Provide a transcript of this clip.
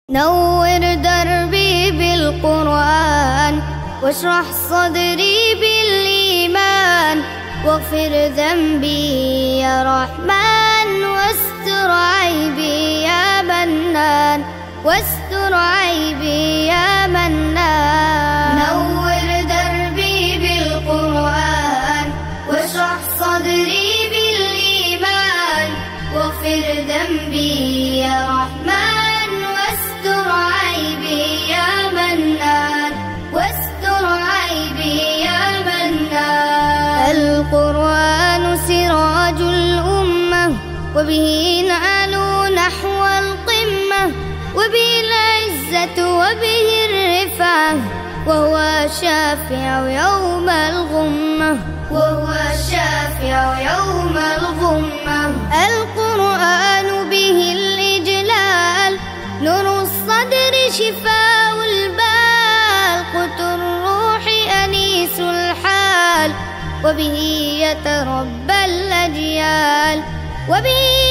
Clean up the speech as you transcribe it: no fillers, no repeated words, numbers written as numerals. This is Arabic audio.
نور دربي بالقرآن واشرح صدري بالإيمان واغفر ذنبي يا رحمن واستر عيبي يا منان واستر عيبي يا منان نور دربي بالقرآن واشرح صدري بالإيمان واغفر ذنبي يا رحمن واستر عيبي يا منان واستر عيبي يا منان القرآن سراج الأمة وبه نعلو نحو القمة وبه العزة وبه الرفعة وهو الشافع يوم الغمة وهو الشافع يوم الغمة القرآن به الإجلال نور الصدر شفاء البال قوت الروح أنيس الحال وبه يتربى الأجيال وبه